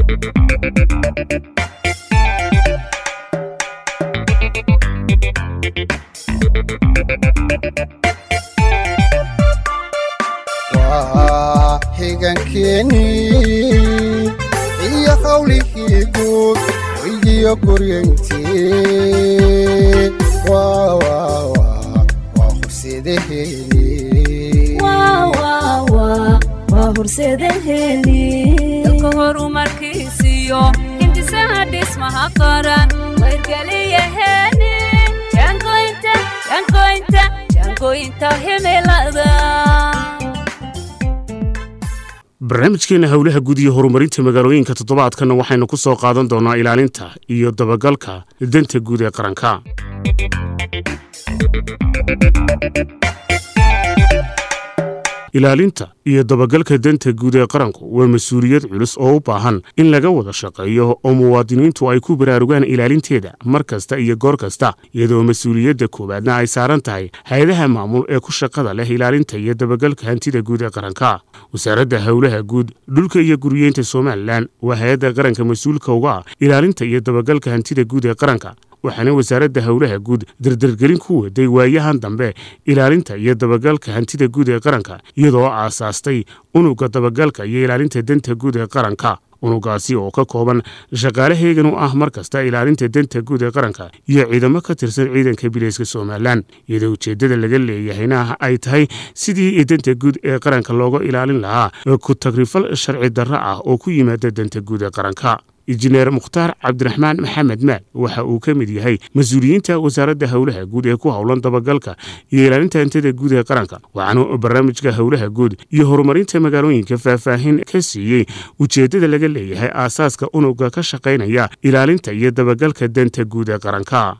higankeni iyo qawlihi guud iyo guryanti waa horseedaheni dalka horumarkiisiyo intisaha dhismaha qaran wargeliyaheni jangoynta himilada barnaamijkeena hawlaha guud iyo horumarinta magaalooyinka toddobaadkan waxaynu ku soo qaadan doonaa ilaalinta iyo dabagalka danta guud ee qaranka. ilaalinta iyo dabagalka danta guud ee qaranku waa mas'uuliyad culus oo u baahan in laga wada shaqeeyo oo muwaadiniintu ay ku baraarugaan ilaalinteeda markasta iyo goor kasta iyadoo mas'uuliyadda koobaadna ay saaran tahay hay'adaha maamul ee ku shaqada leh ilaalinta iyo dabagalka hantida guud ee qaranka. wasaaradda hawlaha guud dhulka iyo guriyeynta Soomaaliland waa hay'adda qaranka mas'uulka uga ah ilaalinta iyo dabagalka hantida guud ee qaranka waxaana wasaaradda hawlaha guud dardargelin ku waday waayahan dambe ilaalinta iyo dabagalka hantida guud ee qaranka iyadoo aasaastay unugga dabagalka iyo ilaalinta danta guud ee qaranka. unugaasi oo ka kooban shaqaalaheegan u ah markasta ilaalinta danta guud ee qaranka iyo ciidamo ka tirsan ciidanka bilayska Soomaaliland iyadoo ujeedada laga leeyahayna ay tahay sidii danta guud ee qaranka looga ilaalin lahaa ku tagrifal sharci darro ah oo ku yimaada danta guud ee qaranka. injineer Mukhtaar Cabdiraxmaan Maxamed Maal waxa uu ka mid yahay mas'uuliyiinta wasaaradda hawlaha guud ee ku hawlan dabagalka iyo ilaalinta hantida guud ee qaranka waxaana barnaamijka hawlaha guud iyo horumarinta magaalooyinka faahfaahin ka siiyay ujeedada laga leeyahay aasaaska unugga ka shaqeynaya ilaalinta iyo dabagalka danta guud ee qaranka.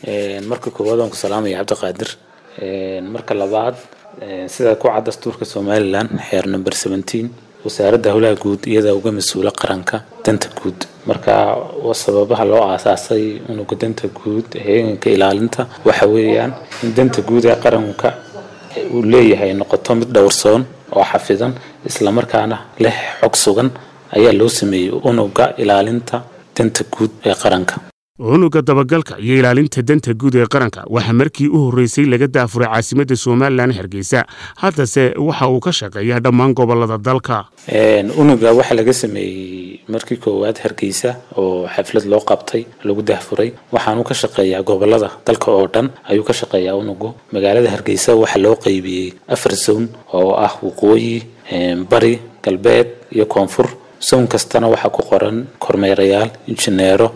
marka koowaad aan ku salaamay Cabdiqaadir marka labaad sida ku cad dastuurka Soomaaliland xeer number 17 wasaaradda hawlaha guud iyada uga mas'uula qaranka danta guud marka sababaha loo aasaasay unugga danta guud ee ilaalinta waxa weeyaan in danta guud ee qaranka uu leeyahay noqoto mid dhowrsoon oo xafidan isla markaana leh xog sugan ayaa loo sameeyay unugga ilaalinta danta guud ee qaranka. unugga dabagalka iyo ilaalinta danta guud ee qaranka waxa markii u horeysay laga daafuray caasimadda Soomaaliland Hargeysa haddase waxa uu ka shaqeeyaa dhammaan gobolada dalka. unugga waxa laga sameeyay markii koowaad Hargeysa oo xaflad loo qabtay lagu daafuray waxaanu ka shaqeeyaa gobolada dalka oo dhan ayuu ka shaqeeyaa unuggu. magaalada Hargeysa waxa loo qaybiyay 4 zone oo ah waqooyi bari galbeed iyo koonfur. zone kastana waxa ku qoran kormeerayaal injineero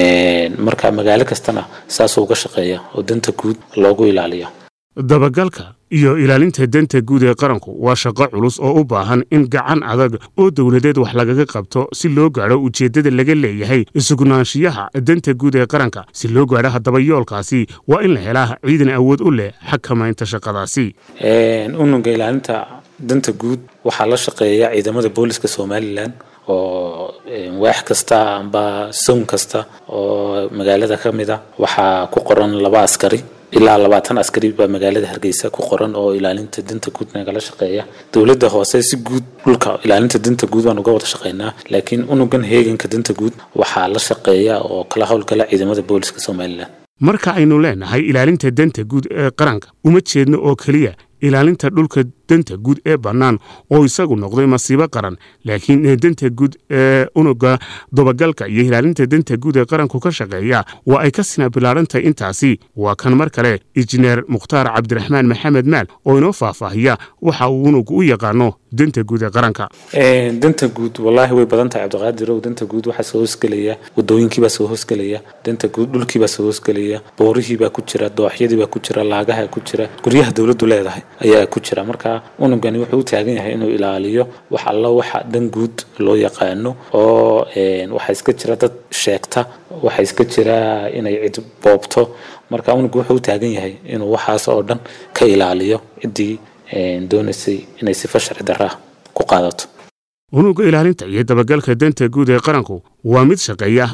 marka magaalo kastana saas uga shaqeeya oo danta guud loogu ilaaliyo. dabagalka iyo ilaalinta danta guud ee qaranku waa shaqo culus oo u baahan in gacan adag oo dawladeed wax lagaga qabto si loo gaaro ujeedada laga leeyahay sugnaanshiyaha danta guud ee qaranka. si loo gaaro haddaba yoolkaasi waa in la helaa ciidan awood u leh xakamaynta shaqadaasi. unugga ilaalinta danta guud waxaa la shaqeeya ciidamada booliska Soomaaliland oo waax kasta amba zone kasta oo magaalada kamida waxa ku qoran 2 askari ilaa 20 askari baa magaalada Hargeysa ku qoran oo ilaalinta danta guud nagala shaqeeya. dawladda hoose si guud dhulka ilaalinta danta guud waan uga wada shaqeynaa laakiin unuggan heeganka danta guud waxa la shaqeeya oo kala hawlgala ciidamada booliska Soomaaliland. marka aynu leenahay ilaalinta danta guud ee qaranka uma jeedno oo kaliya ilaalinta dhulka danta guud ee bannaan oo isagu noqday masiibo qaran laakiin danta guud ee unugga dabagalka iyo ilaalinta danta guud ee qaranku ka shaqeeya waa ay ka sina bilaarantay intaasi. waa kan mar kale injineer Mukhtaar Cabdiraxmaan Maxamed Maal oo inoo faahfaahiya waxa uu unuggu u yaqaano danta guud ee qaranka. danta guud wallahi way badan tahay Cabdiqaadir oo danta guud waxa soo hoosgelaya wadooyinkii baa soo hoosgelaya danta guud dhulkii baa soo hoosgelaya boorihii baa ku jira dooxyadii baa ku jira laagaha ku jira guryaha dawladdu leedahay ayaa ku jira. marka unuggani wuxuu taagan yahay inuu ilaaliyo wax alla waxa dan guud loo yaqaano oo waxa iska jira dad sheegta waxa iska jira inay cid boobto. marka unuggu wuxuu taagan yahay inuu waxaas oo dhan ka ilaaliyo cidii doonaysay inay si sharci darro ku qaadato. unugga ilaalinta iyo dabagalka danta guud ee qaranku waa mid shaqeeya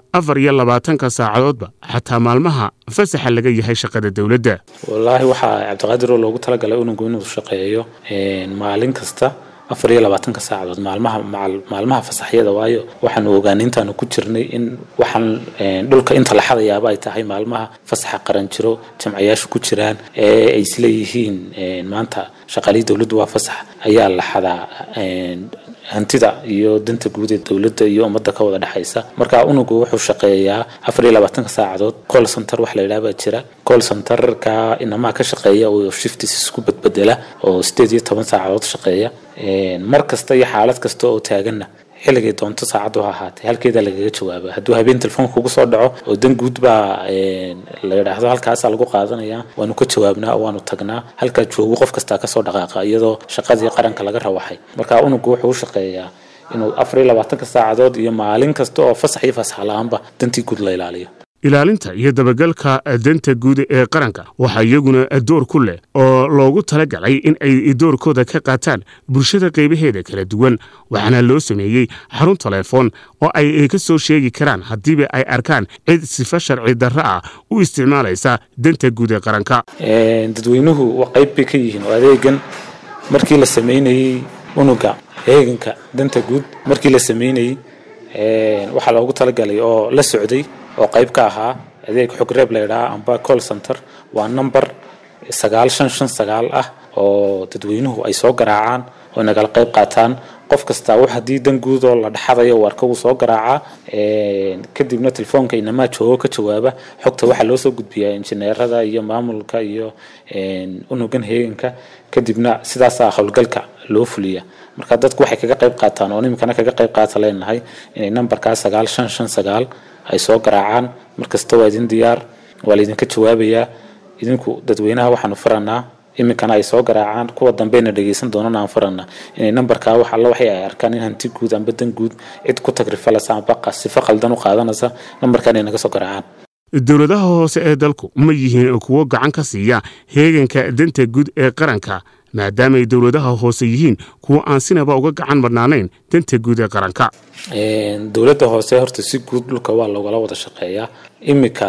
24 saacadoodba xataa maalmaha fasaxa laga yahay shaqada dawladda. wallahi waxa Cabdiqaadir loogu talagalay unuggu inuu shaqeeyo maalin kasta 24 saacadood maalmaha fasaxyada waayo waxaan ogaanay intaan ku jirnay in waxaan dhulka inta la xadayaaba ay tahay maalmaha fasaxa qaran jiro jamciyaashu ku jiraan ay isleeyihiin maanta shaqaalii dawladdu waa fasax ayaa la xadaa hantida iyo danta guud ee dawladda iyo ummadda ka wada dhaxaysa marka unugu wuxuu shaqeeyaa 24 saacadood call center wax la yiraahdo jira call center ka inama ka shaqeeya oo shifts isku badbedela oo 18 saacadood shaqeeya markasta iyo xaalad kasta oo taagana xilliga doonto saacadu ha ahaatay halkeeda lagaga jawaabo hadduu habeen telefoon kugu soo dhaco oo dan guud baa la yiraahdo halkaas lagu qaadanaya waanu ka jawaabnaa waanu tagnaa halka joogo qof kasta ka soo dhaqaaqa iyadoo shaqadii qaranka laga rawaxay marka unugu wuxuu shaqeeyaa inuu 24 saacadood iyo maalin kasta oo fasax la'aanba dantii guud la ilaaliyo ilaalinta iyo dabagalka danta guud ee qaranka waxa iyaguna door ku leh oo loogu talagalay in ay doorkooda ka qaataan bulshada qaybaheeda kala duwan waxaana loo sameeyay xarun telefoon oo ay ka soo sheegi karaan hadii ay arkaan cid sifa sharci darro ah u isticmaalaysa danta guud ee qaranka dadweynuhu waa qayb ka yihiin adeegan markii la sameeyay unuga eeganka danta guud markii la sameeyay waxa loogu talagalay oo la socday oo qayb ka ahaa adeeg xog reeb la yiraahdo amba call center waa number 9559 ah oo dadweynuhu ay soo garaacaan oo nagal qayb qaataan qof kasta wax hadii dan guud oo la dhaxadayo warka uu soo garaaca kadibna telefoonka inama joogo ka jawaaba xogta waxa loo soo gudbiyaa injineerada iyo maamulka iyo unugan heeganka kadibna sidaas hawlgalka loo fuliya marka dadku waxay kaga qayb qaataan oo nimkana kaga qayb qaata leenahay in numberka 9559 ay soo garaacaan markasta waa idin diyaar waa idinka jawaabaya idinku dadweynaha waxaanu faranaa iminkana ay soo garaacaan kuwa dambeena dhageysan doonana aan faranaa in numberka waxa la waxay ay arkaan in hanti guud amba dan guud cid ku tagrifalasa amba qasifa qaldan u qaadanaysa numberkan ay naga soo garaacaan dawladaha hoose ee dalku ma yihiin kuwa gacan ka siiya heeganka danta guud ee qaranka maadaama ay dawladaha hoose yihiin kuwa aan sinaba uga gacan marnaanayn danta guud ee qaranka dawladda hoose horta si guud dhulka waa looga wada shaqeeyaa imika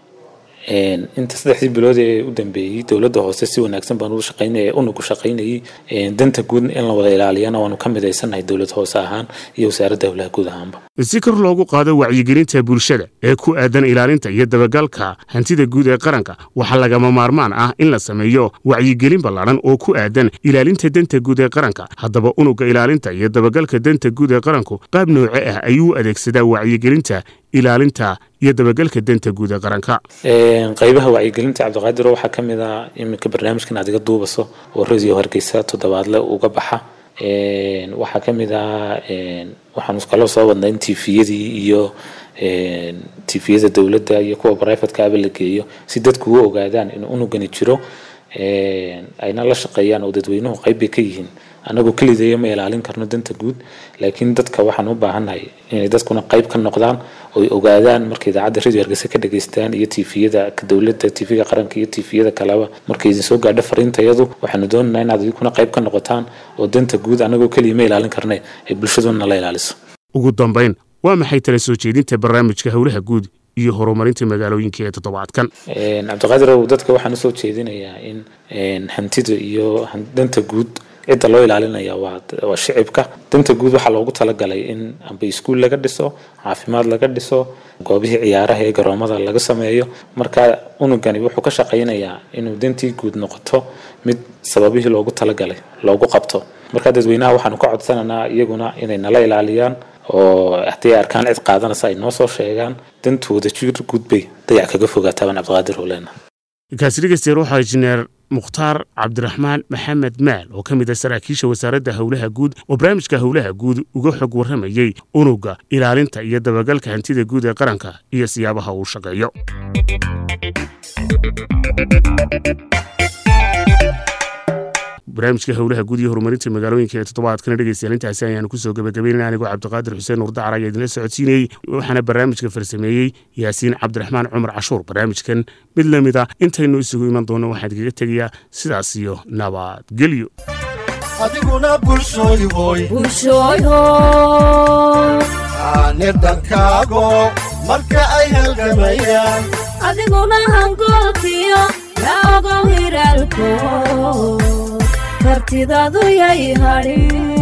inta 3 bilood ee u dambeeyay dawladda hoose si wanaagsan baan u shaqeynay unugu shaqeynay danta guud in la wada ilaaliyana waanu ka mideysanahay dawladda hoose ahaan iyo wasaaradda hawlaha guud ahaanba si kor loogu qaado wacyigelinta bulshada ee ku aadan ilaalinta iyo dabagalka hantida guud ee qaranka waxa lagama maarmaan ah in la sameeyo wacyigelin ballaaran oo ku aadan ilaalinta danta guud ee qaranka haddaba unuga ilaalinta iyo dabagalka danta guud ee qaranku qaab nooce ah ayuu adeegsadaa wacyigelinta ilaalinta iyo dabagalka danta guud ee qaranka qaybaha wacyigelinta Cabdiqaadir waxa kamid ah iminka barnaamijkan adiga duubaso oo radio Hargeysa toddobaadle uga baxa waxa kamid ah waxaan iskala soo wadnay TV-yadii iyo TV-yada dawladda iyo kuwa private ka la geeyo si dadku u ogaadaan in unugani jiro ayna la shaqeeyaan oo dadweynuhu qayb ka yihiin anagu kaliya ma ilaalin karno danta guud laakiin dadka waxaan u baahanahay in dadkuna qayb ka noqdaan oo ay ogaadaan markay idaacadda radio Hargeysa ka dhageystaan iyo TV-yada ka dawladda TV-ga qaranka iyo TV-yada kalaba markay idin soo gaadho fariintayadu waxaanu doonaynaa inaad idinku qayb ka noqotaan oo danta guud anagu kaliya ma ilaalin karnay ay bulshaduna la ilaaliso ugu dambeyn waa maxay tala soo jeedinta barnaamijka hawlaha guud iyo horumarinta magaalooyinka ee toddobaadkan Cabdiqaadir dadka waxaan soo jeedinayaa in hantida iyo danta guud inta loo ilaalinaya waa shicibka danta guud waxa loogu talagalay in amba iskuul laga dhiso caafimaad laga dhiso goobihii ciyaaraha ee garoomada laga sameeyo marka unugani wuxuu ka shaqeynayaa inuu dantii guud noqoto mid sababihii loogu talagalay loogu qabto marka dadweynaha waxaanu ka codsanaynaa iyaguna inay nala ilaaliyaan oo haddii arkaan cid qaadanaysa ay noo soo sheegaan dantooda jir gudbay dayac kaga fogaataan Cabdiqaadir Howleena kaasrigeysteen waxa injineer mukhtaar cabdiraxmaan maxamed maal oo ka mid ah saraakiisha wasaaradda hawlaha guud oo barnaamijka hawlaha guud uga xog warramayay unuga ilaalinta iyo dabagalka hantida guud ee qaranka iyo siyaabaha uu shaqeeyo barnaamijka hawlaha guud iyo horumarinta magaalooyinka ee toddobaadkan dhageystayaal intaasi ayaan ku soo gabagabeynaa anigoo Cabdiqaadir Xuseen Nuur Dacar ayaa idinla socodsiinayay waxaana barnaamijka farsameeyay Yaasiin Cabdiraxmaan Cumar Cashuur barnaamijkan mid lamid ah intaynu isugu iman doono waxaan kaga tegayaa sidaas iyo nabadgelyo adiguna bulshooy hooy nidankaago marka ay halgamayaan adiguna hangoolkiyo yaa ogow hiraalko kartidaadu yay hadhin